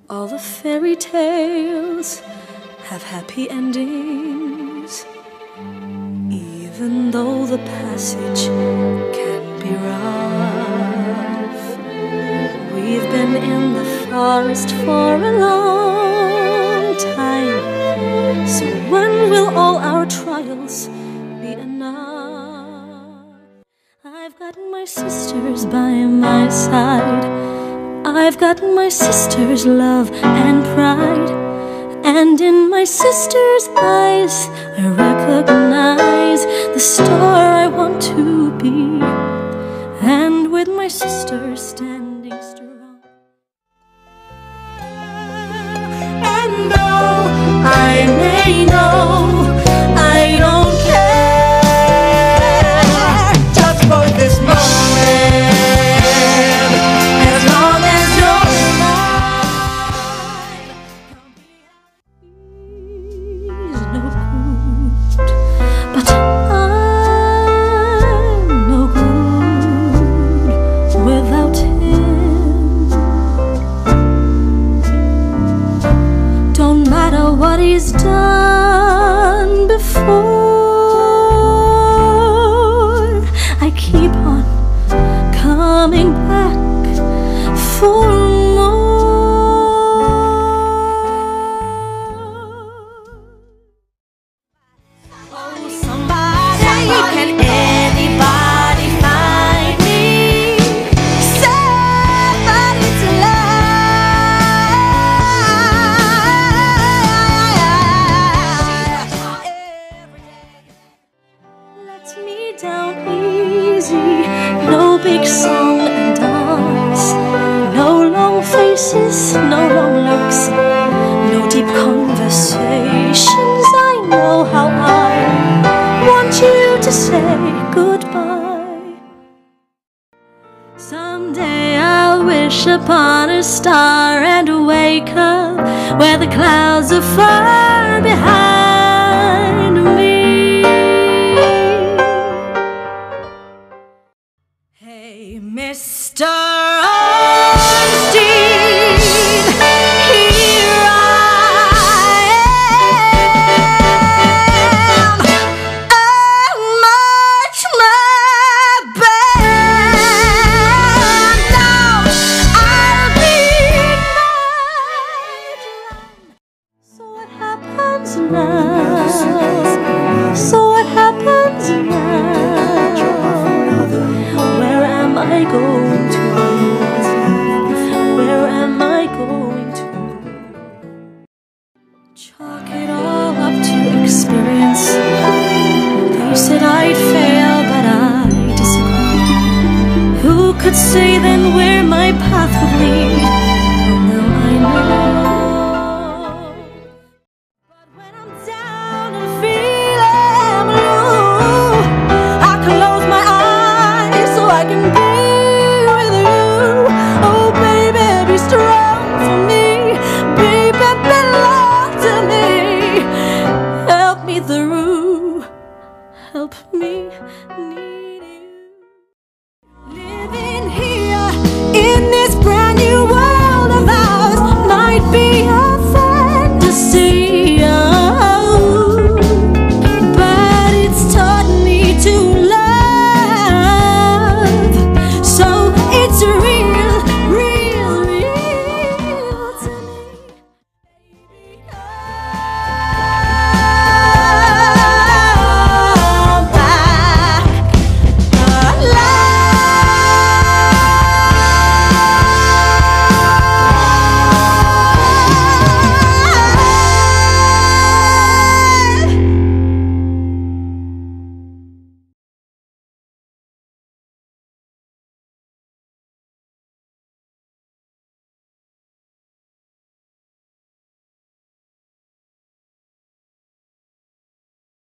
All the fairy tales have happy endings, even though the passage can be rough. We've been in the forest for a long time, so when will all our trials be enough? I've got my sisters by my side, I've got my sister's love and pride, and in my sister's eyes I recognize the star I want to be, and with my sister standing strong. And though I may know I don't care just for this moment, as long as you're mine, he's no good, but I'm no good without him. Don't matter what he's done before, I keep on coming back for more. Oh, somebody, can anybody find me somebody to love? Every day lets me down easy. No big song and dance, no long faces, no long looks, no deep conversations. I know how I want you to say goodbye. Someday I'll wish upon a star and wake up where the clouds are far behind me. Hey, Mr. Einstein, here I am. I'll march my band. Now I'll be in my drum. So what happens now? So what happens now? Where am I going to? Where am I going to? Chalk it all up to experience. They said I'd fail, but I disagree. Who could say then where my path would lead?